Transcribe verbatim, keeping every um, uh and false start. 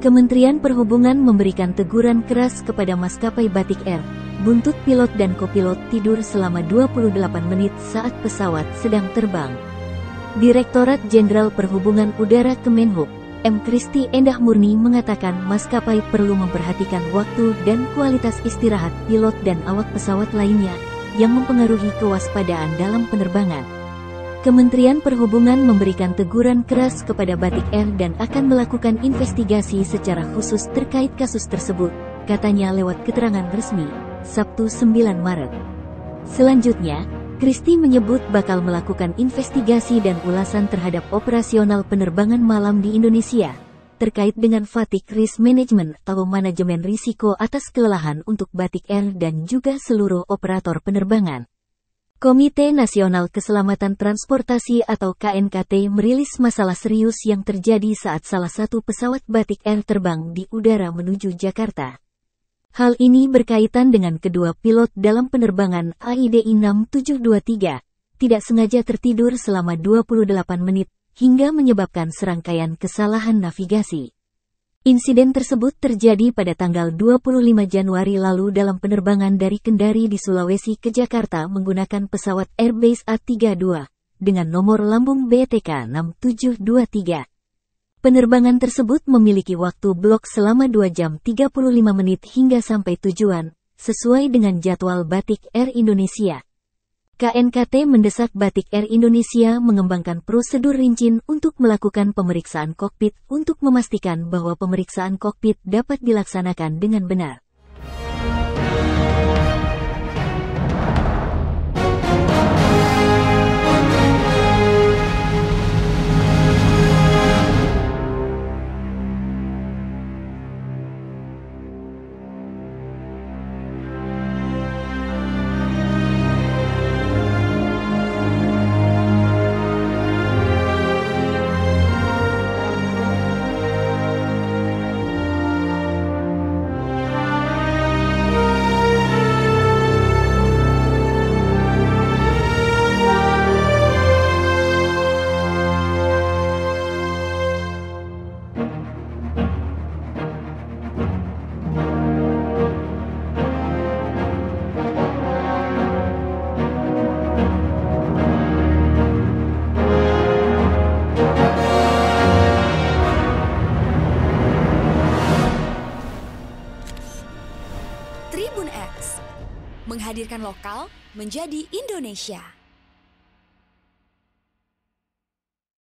Kementerian Perhubungan memberikan teguran keras kepada maskapai Batik Air, buntut pilot dan kopilot tidur selama dua puluh delapan menit saat pesawat sedang terbang. Direktorat Jenderal Perhubungan Udara Kemenhub, M. Kristi Endah Murni mengatakan maskapai perlu memperhatikan waktu dan kualitas istirahat pilot dan awak pesawat lainnya yang mempengaruhi kewaspadaan dalam penerbangan. Kementerian Perhubungan memberikan teguran keras kepada Batik Air dan akan melakukan investigasi secara khusus terkait kasus tersebut, katanya lewat keterangan resmi, Sabtu sembilan Maret. Selanjutnya, Kristi menyebut bakal melakukan investigasi dan ulasan terhadap operasional penerbangan malam di Indonesia, terkait dengan fatigue risk management atau manajemen risiko atas kelelahan untuk Batik Air dan juga seluruh operator penerbangan. Komite Nasional Keselamatan Transportasi atau K N K T merilis masalah serius yang terjadi saat salah satu pesawat Batik Air terbang di udara menuju Jakarta. Hal ini berkaitan dengan kedua pilot dalam penerbangan A I D I enam tujuh dua tiga, tidak sengaja tertidur selama dua puluh delapan menit, hingga menyebabkan serangkaian kesalahan navigasi. Insiden tersebut terjadi pada tanggal dua puluh lima Januari lalu dalam penerbangan dari Kendari di Sulawesi ke Jakarta menggunakan pesawat Airbus A tiga puluh dua dengan nomor lambung B T K enam tujuh dua tiga. Penerbangan tersebut memiliki waktu blok selama dua jam tiga puluh lima menit hingga sampai tujuan, sesuai dengan jadwal Batik Air Indonesia. K N K T mendesak Batik Air Indonesia mengembangkan prosedur rinci untuk melakukan pemeriksaan kokpit untuk memastikan bahwa pemeriksaan kokpit dapat dilaksanakan dengan benar. Tribun X menghadirkan lokal menjadi Indonesia.